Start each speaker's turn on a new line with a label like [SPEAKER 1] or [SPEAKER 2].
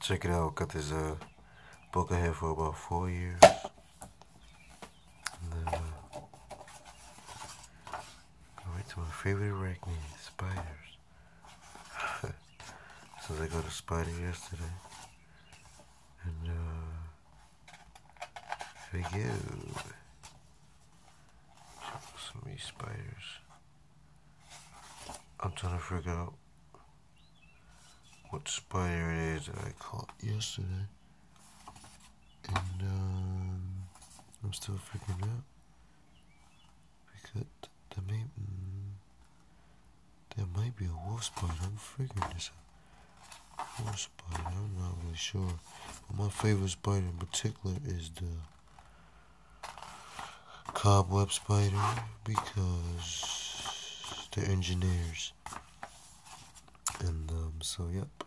[SPEAKER 1] Check it out. Got this book I had for about 4 years. And then go right to my favorite arachnid, spiders. So I got a spider yesterday. And here we go. Some of these spiders. I'm trying to figure out what spider it is that I caught yesterday. And I'm still figuring out. Because there might be a wolf spider. I'm figuring this out. Wolf spider, I'm not really sure. But my favorite spider in particular is the cobweb spider because they're engineers. And so yeah.